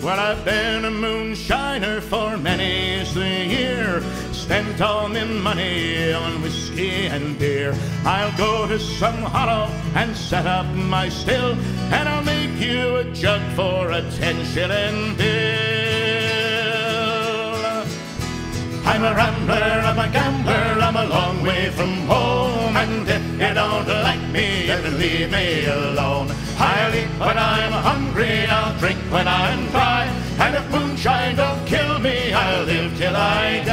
Well, I've been a moonshiner for many's the year, spent all me money on whiskey and beer. I'll go to some hollow and set up my still, and I'll make you a jug for a 10-shilling bill. I'm a rambler, I'm a gambler, I'm a long way from home, and if you don't like me, you can leave me alone. I'll eat when I'm hungry, I'll drink when I'm dry, and if moonshine don't kill me, I'll live till I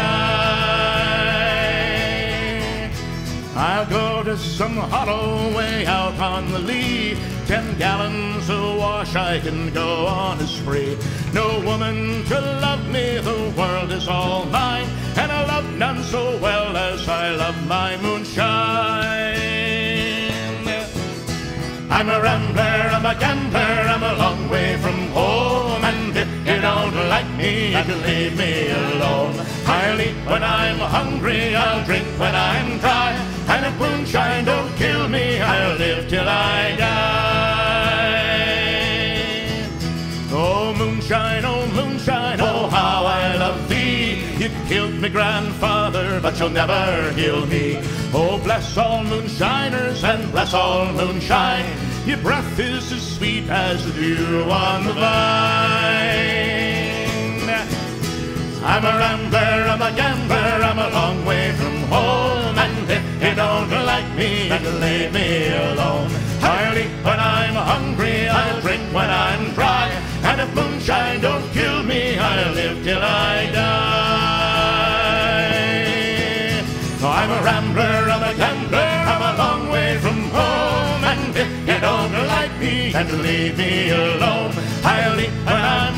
die. I'll go to some hollow way out on the Lee, 10 gallons of wash, I can go on a spree. No woman to love me, the world is all mine, and I love none so well as I love my moonshine. I'm a rambler, I'm a gambler, I'm a long way from home, and if you don't like me, you can leave me alone. I'll eat when I'm hungry, I'll drink when I'm dry, and if moonshine don't kill me, I'll live till I die. Oh moonshine, oh how I love thee. You killed my grandfather, but you'll never heal me. Oh bless all moonshiners and bless all moonshine. Your breath is as sweet as the dew on the vine. I'm a rambler, I'm a gambler, I'm a long way from home, and if you don't like me, you can leave me alone. I'll eat when I'm hungry, I'll drink when I'm dry, and if moonshine don't kill me, I'll live till I die. I'm a rambler, I'm a gambler, I'm a long way from home, and if you don't like me, and leave me alone, I'll eat when I'm